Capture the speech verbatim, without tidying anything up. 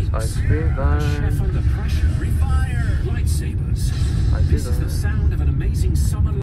I scream that. Chef under pressure. Refire. Lightsabers. I This is the sound of an amazing summer.